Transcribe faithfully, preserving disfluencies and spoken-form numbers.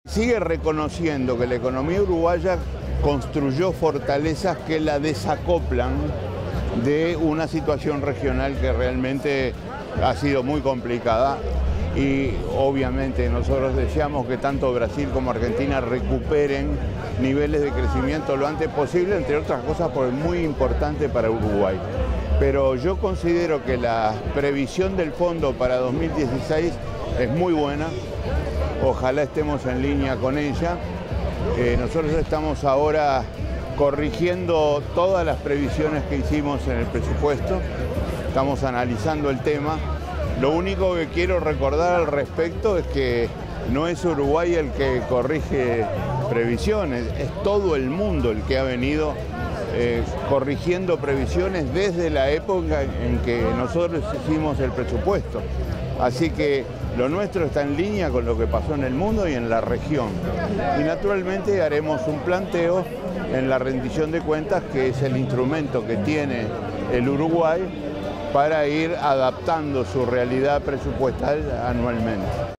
Sigue reconociendo que la economía uruguaya construyó fortalezas que la desacoplan de una situación regional que realmente ha sido muy complicada y obviamente nosotros deseamos que tanto Brasil como Argentina recuperen niveles de crecimiento lo antes posible, entre otras cosas porque es muy importante para Uruguay. Pero yo considero que la previsión del fondo para dos mil dieciséis es muy buena, ojalá estemos en línea con ella. Eh, nosotros estamos ahora corrigiendo todas las previsiones que hicimos en el presupuesto, estamos analizando el tema. Lo único que quiero recordar al respecto es que no es Uruguay el que corrige previsiones, es todo el mundo el que ha venido eh, corrigiendo previsiones desde la época en que nosotros hicimos el presupuesto. Así que lo nuestro está en línea con lo que pasó en el mundo y en la región. Y naturalmente haremos un planteo en la rendición de cuentas, que es el instrumento que tiene el Uruguay para ir adaptando su realidad presupuestal anualmente.